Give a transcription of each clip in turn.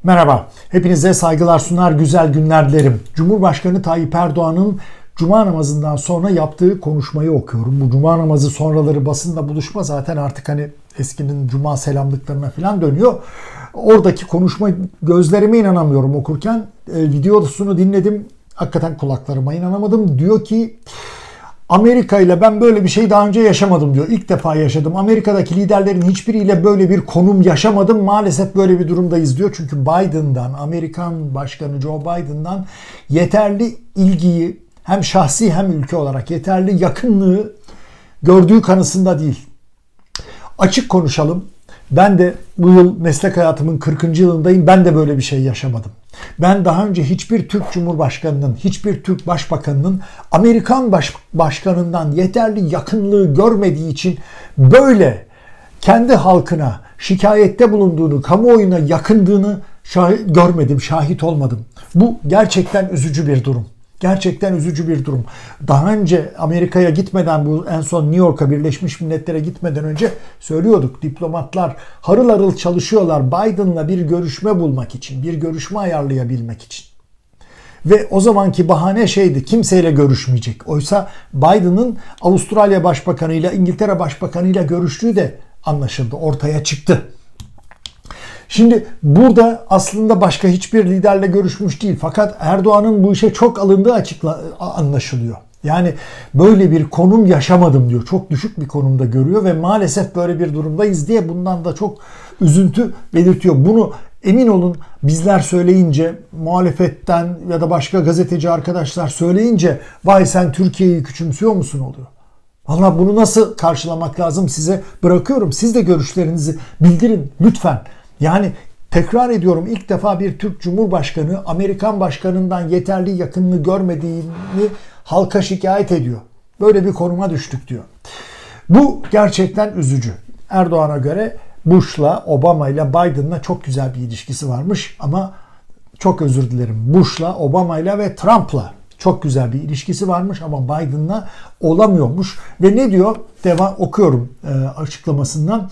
Merhaba, hepinize saygılar sunar, güzel günler dilerim. Cumhurbaşkanı Tayyip Erdoğan'ın Cuma namazından sonra yaptığı konuşmayı okuyorum. Bu Cuma namazı sonraları basında buluşma zaten artık hani eskinin Cuma selamlıklarına falan dönüyor. Oradaki konuşma gözlerime inanamıyorum okurken. Videosunu dinledim, hakikaten kulaklarıma inanamadım. Diyor ki Amerika ile ben böyle bir şey daha önce yaşamadım diyor. İlk defa yaşadım. Amerika'daki liderlerin hiçbiriyle böyle bir konum yaşamadım. Maalesef böyle bir durumdayız diyor. Çünkü Biden'dan, Amerikan Başkanı Joe Biden'dan yeterli ilgiyi hem şahsi hem ülke olarak yeterli yakınlığı gördüğü kanısında değil. Açık konuşalım. Ben de bu yıl meslek hayatımın 40. yılındayım. Ben de böyle bir şey yaşamadım. Ben daha önce hiçbir Türk Cumhurbaşkanı'nın, hiçbir Türk Başbakanı'nın Amerikan Başkanı'ndan yeterli yakınlığı görmediği için böyle kendi halkına şikayette bulunduğunu, kamuoyuna yakındığını görmedim, şahit olmadım. Bu gerçekten üzücü bir durum. Gerçekten üzücü bir durum. Daha önce Amerika'ya gitmeden, bu en son New York'a, Birleşmiş Milletler'e gitmeden önce söylüyorduk. Diplomatlar harıl harıl çalışıyorlar Biden'la bir görüşme bulmak için, bir görüşme ayarlayabilmek için. Ve o zamanki bahane şeydi, kimseyle görüşmeyecek. Oysa Biden'ın Avustralya Başbakanı ile İngiltere Başbakanı ile görüştüğü de anlaşıldı, ortaya çıktı. Şimdi burada aslında başka hiçbir liderle görüşmüş değil. Fakat Erdoğan'ın bu işe çok alındığı anlaşılıyor. Yani böyle bir konum yaşamadım diyor. Çok düşük bir konumda görüyor ve maalesef böyle bir durumdayız diye bundan da çok üzüntü belirtiyor. Bunu emin olun bizler söyleyince, muhalefetten ya da başka gazeteci arkadaşlar söyleyince vay sen Türkiye'yi küçümsüyor musun oluyor. Vallahi bunu nasıl karşılamak lazım size bırakıyorum. Siz de görüşlerinizi bildirin lütfen. Yani tekrar ediyorum, ilk defa bir Türk Cumhurbaşkanı Amerikan Başkanı'ndan yeterli yakınlığı görmediğini halka şikayet ediyor. Böyle bir konuma düştük diyor. Bu gerçekten üzücü. Erdoğan'a göre Bush'la, Obama'yla, Biden'la çok güzel bir ilişkisi varmış ama çok özür dilerim. Bush'la, Obama'yla ve Trump'la çok güzel bir ilişkisi varmış ama Biden'la olamıyormuş. Ve ne diyor? Okuyorum açıklamasından.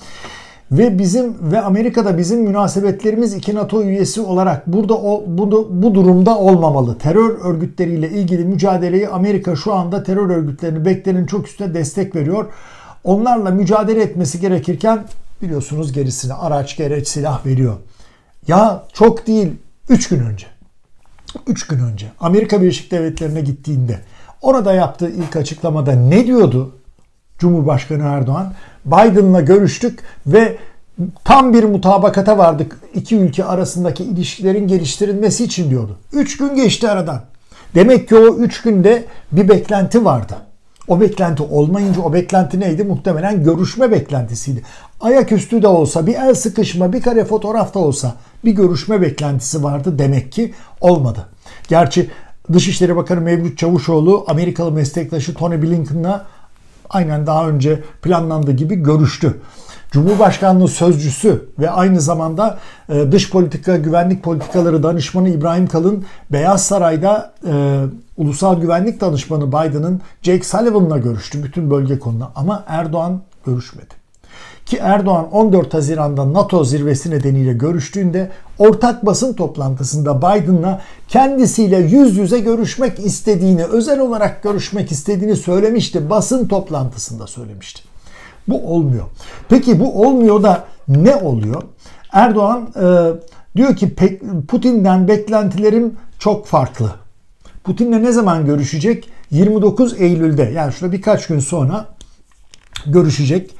Ve Amerika'da bizim münasebetlerimiz iki NATO üyesi olarak bu durumda olmamalı. Terör örgütleriyle ilgili mücadeleyi Amerika şu anda terör örgütlerini beklenenin çok üstüne destek veriyor. Onlarla mücadele etmesi gerekirken biliyorsunuz gerisine araç, gereç, silah veriyor. Ya çok değil, 3 gün önce. 3 gün önce Amerika Birleşik Devletleri'ne gittiğinde orada yaptığı ilk açıklamada ne diyordu Cumhurbaşkanı Erdoğan? Biden'la görüştük ve tam bir mutabakata vardık iki ülke arasındaki ilişkilerin geliştirilmesi için diyordu. 3 gün geçti aradan. Demek ki o 3 günde bir beklenti vardı. O beklenti olmayınca o beklenti neydi? Muhtemelen görüşme beklentisiydi. Ayaküstü de olsa, bir el sıkışma, bir kare fotoğraf da olsa bir görüşme beklentisi vardı. Demek ki olmadı. Gerçi Dışişleri Bakanı Mevlüt Çavuşoğlu Amerikalı meslektaşı Tony Blinken'la aynen daha önce planlandığı gibi görüştü. Cumhurbaşkanlığı sözcüsü ve aynı zamanda dış politika, güvenlik politikaları danışmanı İbrahim Kalın Beyaz Saray'da ulusal güvenlik danışmanı Biden'ın Jake Sullivan'la görüştü bütün bölge konuda ama Erdoğan görüşmedi. Ki Erdoğan 14 Haziran'da NATO zirvesi nedeniyle görüştüğünde ortak basın toplantısında Biden'la kendisiyle yüz yüze görüşmek istediğini, özel olarak görüşmek istediğini söylemişti. Basın toplantısında söylemişti. Bu olmuyor. Peki bu olmuyor da ne oluyor? Erdoğan diyor ki Putin'den beklentilerim çok farklı. Putin'le ne zaman görüşecek? 29 Eylül'de, yani şurada birkaç gün sonra görüşecek.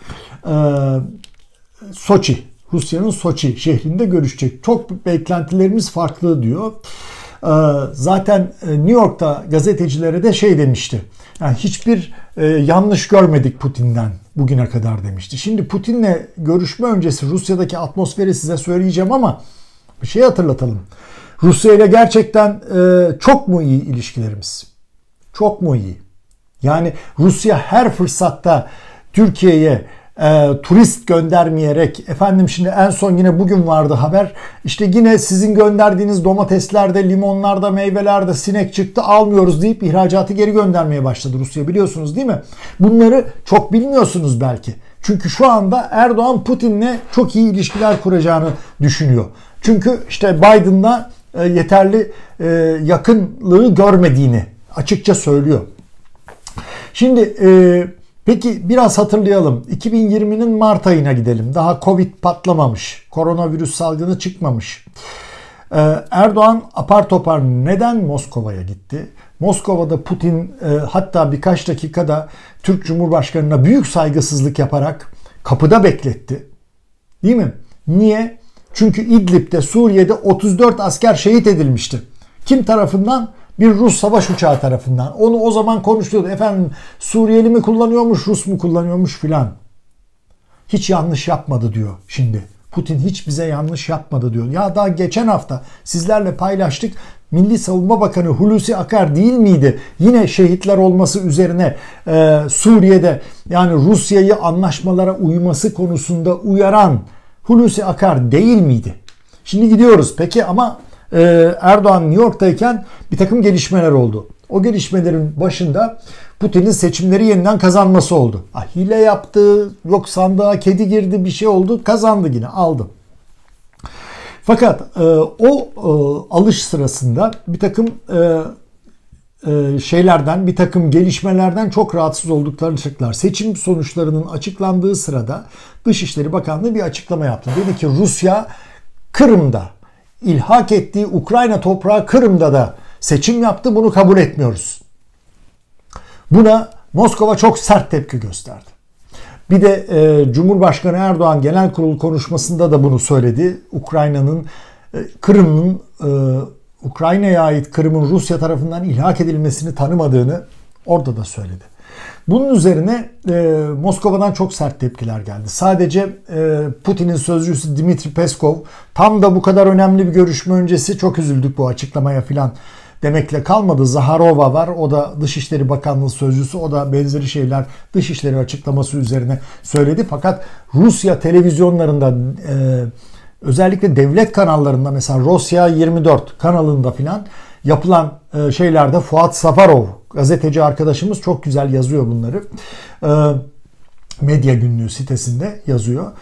Soçi, Rusya'nın Soçi şehrinde görüşecek. Çok beklentilerimiz farklı diyor. Zaten New York'ta gazetecilere de şey demişti. Yani hiçbir yanlış görmedik Putin'den bugüne kadar demişti. Şimdi Putin'le görüşme öncesi Rusya'daki atmosferi size söyleyeceğim ama bir şey hatırlatalım. Rusya ile gerçekten çok mu iyi ilişkilerimiz? Çok mu iyi? Yani Rusya her fırsatta Türkiye'ye turist göndermeyerek, efendim şimdi en son yine bugün vardı haber, işte yine sizin gönderdiğiniz domateslerde, limonlarda, meyvelerde sinek çıktı almıyoruz deyip ihracatı geri göndermeye başladı Rusya, biliyorsunuz değil mi? Bunları çok bilmiyorsunuz belki. Çünkü şu anda Erdoğan Putin'le çok iyi ilişkiler kuracağını düşünüyor. Çünkü işte Biden'la yeterli yakınlığı görmediğini açıkça söylüyor. Şimdi peki biraz hatırlayalım. 2020'nin Mart ayına gidelim. Daha Covid patlamamış. Koronavirüs salgını çıkmamış. Erdoğan apar topar neden Moskova'ya gitti? Moskova'da Putin hatta birkaç dakikada Türk Cumhurbaşkanı'na büyük saygısızlık yaparak kapıda bekletti. Değil mi? Niye? Çünkü İdlib'de, Suriye'de 34 asker şehit edilmişti. Kim tarafından? Bir Rus savaş uçağı tarafından. Onu o zaman konuşuyordu. Efendim Suriyeli mi kullanıyormuş, Rus mu kullanıyormuş filan. Hiç yanlış yapmadı diyor şimdi. Putin hiç bize yanlış yapmadı diyor. Ya daha geçen hafta sizlerle paylaştık. Milli Savunma Bakanı Hulusi Akar değil miydi? Yine şehitler olması üzerine Suriye'de yani Rusya'yı anlaşmalara uyması konusunda uyaran Hulusi Akar değil miydi? Şimdi gidiyoruz. Peki ama Erdoğan New York'tayken bir takım gelişmeler oldu. O gelişmelerin başında Putin'in seçimleri yeniden kazanması oldu. Hile yaptı, yok sandığa kedi girdi, bir şey oldu, kazandı yine, aldı. Fakat o alış sırasında bir takım şeylerden, bir takım gelişmelerden çok rahatsız olduklarını açıkladılar. Seçim sonuçlarının açıklandığı sırada Dışişleri Bakanlığı bir açıklama yaptı. Dedi ki Rusya Kırım'da ilhak ettiği Ukrayna toprağı Kırım'da da seçim yaptı. Bunu kabul etmiyoruz. Buna Moskova çok sert tepki gösterdi. Bir de Cumhurbaşkanı Erdoğan genel kurul konuşmasında da bunu söyledi. Kırım'ın Ukrayna'ya ait Kırım'ın Rusya tarafından ilhak edilmesini tanımadığını orada da söyledi. Bunun üzerine Moskova'dan çok sert tepkiler geldi. Sadece Putin'in sözcüsü Dmitri Peskov tam da bu kadar önemli bir görüşme öncesi çok üzüldük bu açıklamaya filan demekle kalmadı. Zaharova var. O da Dışişleri Bakanlığı sözcüsü. O da benzeri şeyler Dışişleri açıklaması üzerine söyledi. Fakat Rusya televizyonlarında özellikle devlet kanallarında mesela Rusya 24 kanalında filan yapılan şeylerde Fuat Safarov gazeteci arkadaşımız çok güzel yazıyor bunları. Medya Günlüğü sitesinde yazıyor.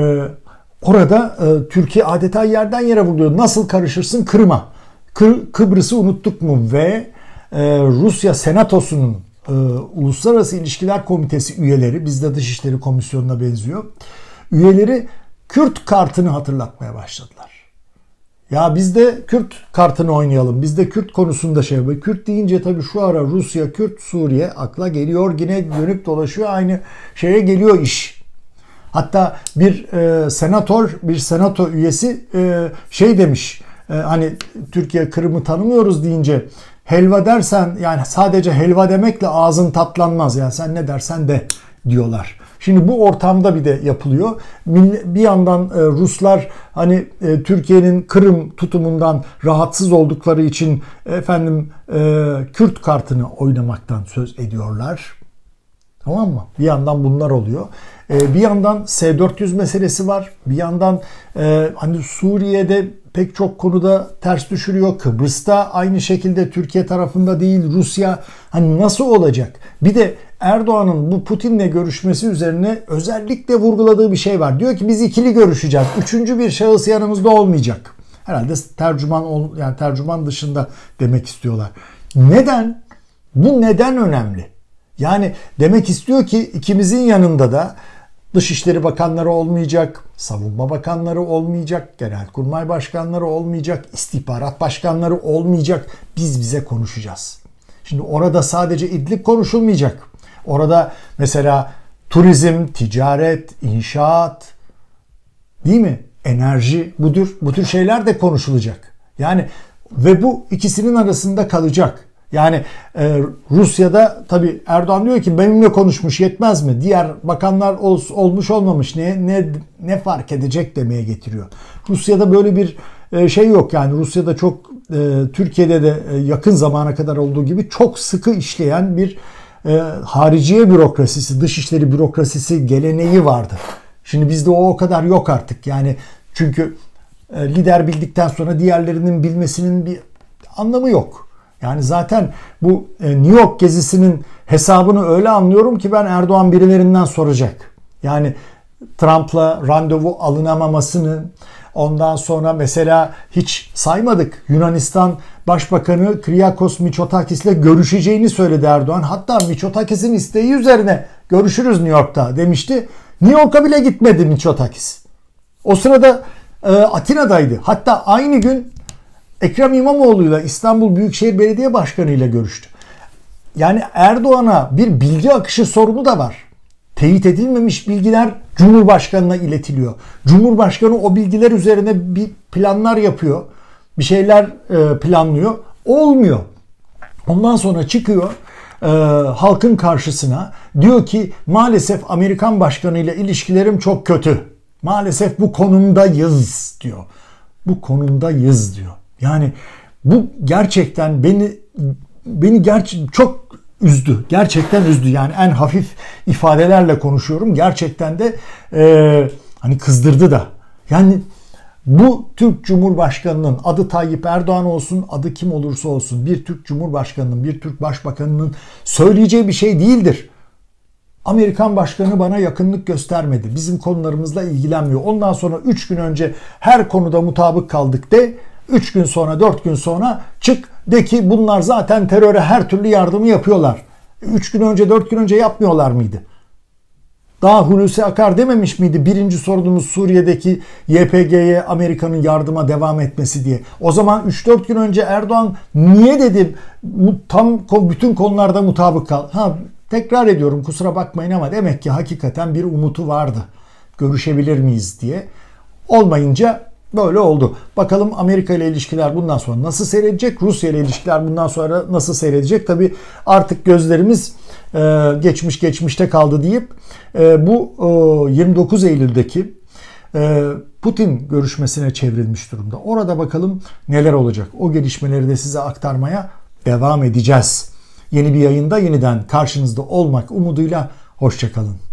Orada Türkiye adeta yerden yere vuruyor. Nasıl karışırsın Kırım'a? Kıbrıs'ı unuttuk mu? Ve Rusya Senatosu'nun Uluslararası İlişkiler Komitesi üyeleri, bizde Dışişleri Komisyonu'na benziyor, üyeleri Kürt kartını hatırlatmaya başladılar. Ya biz de Kürt kartını oynayalım. Biz de Kürt konusunda şey yapalım. Kürt deyince tabii şu ara Rusya, Kürt, Suriye akla geliyor. Yine dönüp dolaşıyor. Aynı şeye geliyor iş. Hatta bir senato üyesi şey demiş. Hani Türkiye Kırım'ı tanımıyoruz deyince helva dersen yani sadece helva demekle ağzın tatlanmaz. Yani sen ne dersen de diyorlar. Şimdi bu ortamda bir de yapılıyor. Bir yandan Ruslar hani Türkiye'nin Kırım tutumundan rahatsız oldukları için Kürt kartını oynamaktan söz ediyorlar. Tamam mı? Bir yandan bunlar oluyor. Bir yandan S-400 meselesi var. Bir yandan hani Suriye'de pek çok konuda ters düşürüyor. Kıbrıs'ta aynı şekilde Türkiye tarafında değil Rusya. Hani nasıl olacak? Bir de Erdoğan'ın bu Putin'le görüşmesi üzerine özellikle vurguladığı bir şey var. Diyor ki biz ikili görüşeceğiz. Üçüncü bir şahıs yanımızda olmayacak. Herhalde tercüman dışında demek istiyorlar. Neden? Bu neden önemli? Yani demek istiyor ki ikimizin yanında da Dışişleri Bakanları olmayacak, Savunma Bakanları olmayacak, Genelkurmay Başkanları olmayacak, istihbarat Başkanları olmayacak. Biz bize konuşacağız. Şimdi orada sadece İdlib konuşulmayacak. Orada mesela turizm, ticaret, inşaat, değil mi? Enerji, bu tür şeyler de konuşulacak. Yani ve bu ikisinin arasında kalacak. Yani Rusya'da tabii Erdoğan diyor ki benimle konuşmuş yetmez mi? Diğer bakanlar olmuş olmamış ne fark edecek demeye getiriyor. Rusya'da böyle bir şey yok. Yani Rusya'da çok Türkiye'de de yakın zamana kadar olduğu gibi çok sıkı işleyen bir hariciye bürokrasisi, dışişleri bürokrasisi geleneği vardı. Şimdi bizde o kadar yok artık. Yani çünkü lider bildikten sonra diğerlerinin bilmesinin bir anlamı yok. Yani zaten bu New York gezisinin hesabını öyle anlıyorum ki ben Erdoğan birilerinden soracak. Yani Trump'la randevu alınamamasını, Ondan sonra mesela hiç saymadık. Yunanistan Başbakanı Kyriakos Mitsotakis ile görüşeceğini söyledi Erdoğan. Hatta Mitsotakis'in isteği üzerine görüşürüz New York'ta demişti. New York'a bile gitmedi Mitsotakis. O sırada Atina'daydı. Hatta aynı gün Ekrem İmamoğlu'yla İstanbul Büyükşehir Belediye Başkanı ile görüştü. Yani Erdoğan'a bir bilgi akışı sorunu da var. Teyit edilmemiş bilgiler Cumhurbaşkanı'na iletiliyor. Cumhurbaşkanı o bilgiler üzerine bir planlar yapıyor. Bir şeyler planlıyor. Olmuyor. Ondan sonra çıkıyor halkın karşısına. Diyor ki maalesef Amerikan Başkanı ile ilişkilerim çok kötü. Maalesef bu konumdayız diyor. Bu konumdayız diyor. Yani bu gerçekten beni çok üzdü. Gerçekten üzdü. Yani en hafif ifadelerle konuşuyorum. Gerçekten de hani kızdırdı da. Yani bu Türk Cumhurbaşkanı'nın adı Tayyip Erdoğan olsun, adı kim olursa olsun bir Türk Cumhurbaşkanı'nın, bir Türk Başbakanı'nın söyleyeceği bir şey değildir. Amerikan Başkanı bana yakınlık göstermedi. Bizim konularımızla ilgilenmiyor. Ondan sonra 3 gün önce her konuda mutabık kaldık de 3 gün sonra 4 gün sonra çık de ki bunlar zaten teröre her türlü yardımı yapıyorlar. 3 gün önce 4 gün önce yapmıyorlar mıydı? Daha Hulusi Akar dememiş miydi birinci sorunumuz Suriye'deki YPG'ye Amerika'nın yardıma devam etmesi diye. O zaman 3-4 gün önce Erdoğan niye dedi tam bütün konularda mutabık kal. Tekrar ediyorum kusura bakmayın ama demek ki hakikaten bir umutu vardı. Görüşebilir miyiz diye. Olmayınca böyle oldu. Bakalım Amerika ile ilişkiler bundan sonra nasıl seyredecek? Rusya ile ilişkiler bundan sonra nasıl seyredecek? Tabii artık gözlerimiz geçmişte kaldı deyip bu 29 Eylül'deki Putin görüşmesine çevrilmiş durumda. Orada bakalım neler olacak? O gelişmeleri de size aktarmaya devam edeceğiz. Yeni bir yayında yeniden karşınızda olmak umuduyla hoşça kalın.